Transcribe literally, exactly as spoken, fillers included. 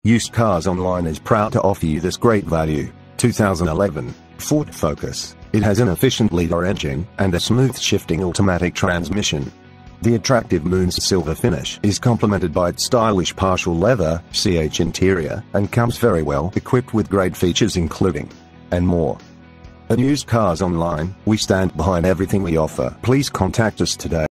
Used Cars Online is proud to offer you this great value. two thousand eleven Ford Focus. It has an efficient leader engine and a smooth shifting automatic transmission. The attractive moon's silver finish is complemented by its stylish partial leather C H interior and comes very well equipped with great features including and more. At Used Cars Online, we stand behind everything we offer. Please contact us today.